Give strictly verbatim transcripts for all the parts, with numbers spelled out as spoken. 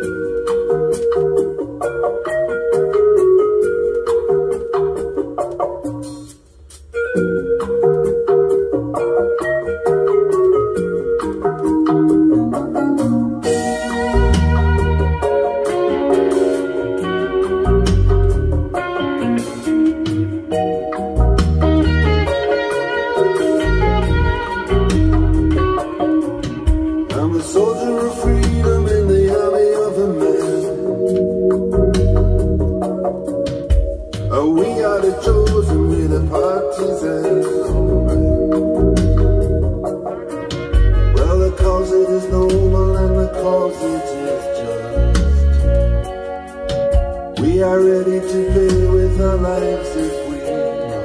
We are ready to pay with our lives if we know.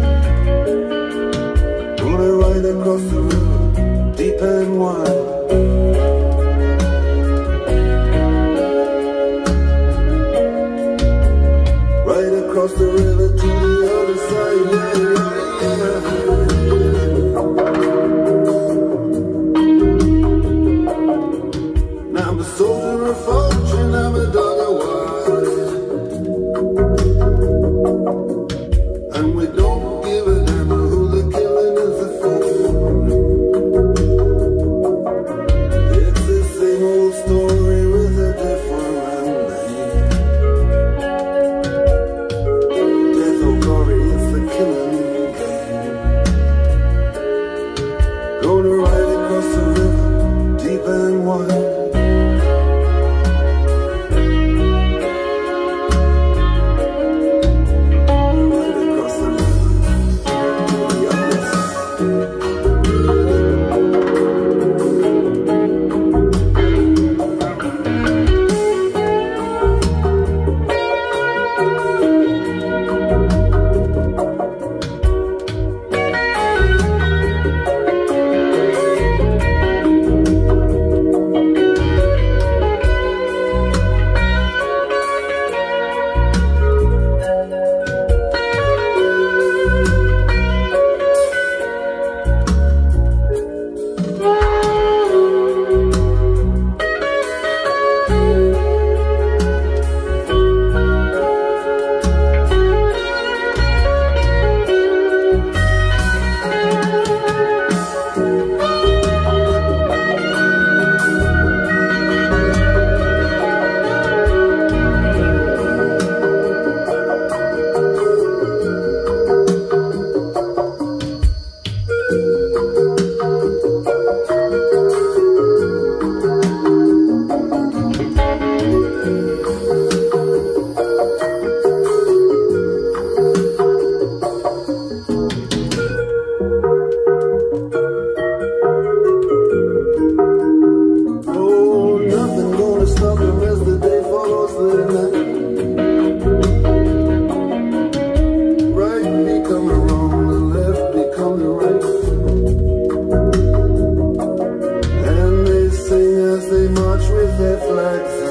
Gonna ride across the river, deep and wide. Right across the river to the other side, yeah, yeah, yeah. Now I'm a soldier of fortune, I'm a dog of war. And we don't give a damn who the killing is for. It's the same old story with a different name. Death or glory, it's the killing game. Gonna ride across the river, deep and wide. With their flags